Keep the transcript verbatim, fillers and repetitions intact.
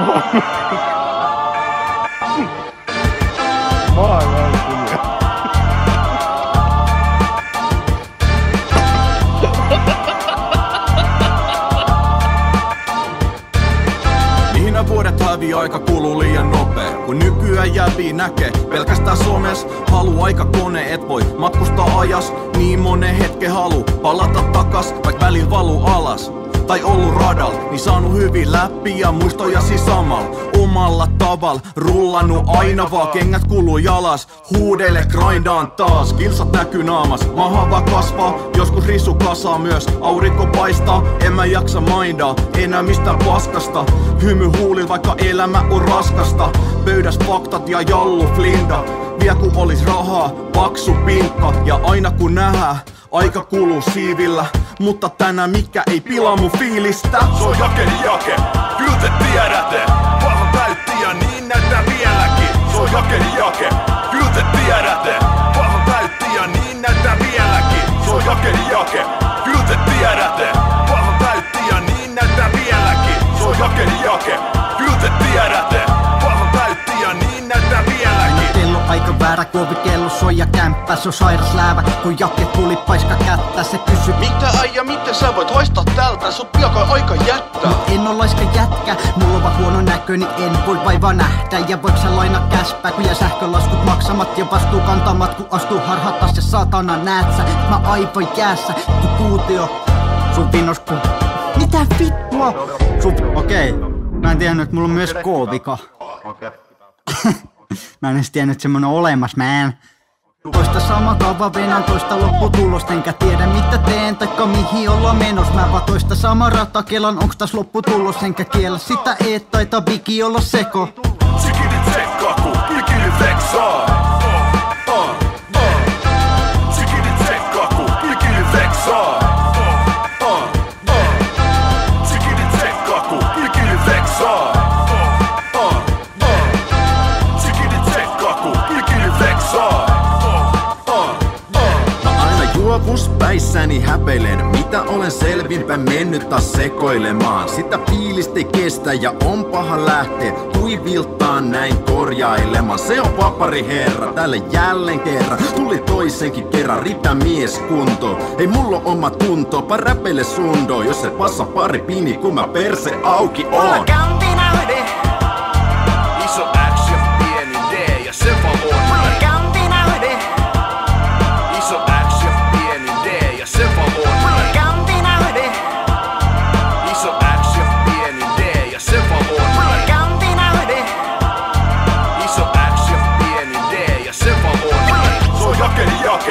Maailman kunnia. Mihinä vuodet hävii, aika kuluu liian nopea. Kun nykyään jäbii näkee pelkästään somessa, halu aika kone, et voi matkustaa ajas. Niin monen hetken halu palata takas, vaik välillä valuu alas. Tai ollut radal, niin saanut hyvin läpi ja muistojasi samal. Omalla taval, rullannut aina vaan, kengät kuluu jalas. Huudeille grindaan taas, kilsat näkyy naamas. Maha vaan kasvaa, joskus risu kasaa myös. Aurinko paistaa, en mä jaksa maindaa enää mistään paskasta. Hymy huulil vaikka elämä on raskasta. Pöydäs faktat ja jallu flinda. Vie ku olis rahaa, paksu pinkka. Ja aina kun nähdään, aika kuluu siivillä. Mutta tänään mikä ei pilaa mun fiilistä. Se on jakeli jake, kyllä te tiedätte. Pahan täytti ja niin näyttää vieläkin. Se on jakeli jake, kyllä te tiedätte. Pahan täytti ja niin näyttää vieläkin. Se on jakeli jake, kyllä te tiedätte. Pahan täytti ja niin näyttää vieläkin. Se on jakeli jake, kyllä te tiedätte. Pahan täytti ja niin näyttää vieläkin. Kello aika väärä, kuovikello soi ja kämppä. Se on sairas läävä, kun jakke tuli paiska kättä. Se kysy, mitä äijä, miten sä voit haistaa tältä? Sut piakaa aika jättää. Mut en oo laiska jätkä, mulla on vaan huono näkö, niin en voi vaivaa nähdä. Ja voit sä lainaa käspää, kun jää sähkölaskut maksamat ja vastuu kantamat. Kun astuu harhatas ja saatana näet sä, mä aivan jäässä. Kun kuutio, sun vinos ku... Mitä vittua? Sun... Okei, okay. Mä en tiennyt, että mulla on myös K-vika. Mä en edes tiennyt, että semmonen on olemassa, man. Toista sama kaava venän, toista lopputulosta. Enkä tiedä mitä teen, taikka mihin ollaan menos. Mä vaan toista sama rata kelan, onks täs lopputulos. Enkä kiellä sitä et taita viki olla seko. Sikidit tsekkaa, kun ikili veksaa. Sikidit tsekkaa, kun ikili veksaa. Sikidit tsekkaa, kun ikili veksaa. Sikidit tsekkaa, kun ikili veksaa. Juopuspäissäni häpeilen, mitä olen selvinpä mennyt taas sekoilemaan. Sitä fiilistä ei kestä ja on paha lähteä huiviltaan näin korjailemaan. Se on vapari herra, tälle jälleen kerran. Tuli toisenkin kerran, riittää mies kunto. Ei mulla on oma tunto, pa räpeile sundo. Jos et passa pari pini, kun mä perse auki on. Mulla kämpinä yde. Iso X ja pieni D ja se vaan on. Mulla kämpinä yde. Iso X ja pieni D ja se vaan on. Mulla kämpinä yde. Iso X ja pieni D ja se vaan on. Mulla kämpinä yde. Iso X ja pieni D ja se vaan on. Se on jakeli jake,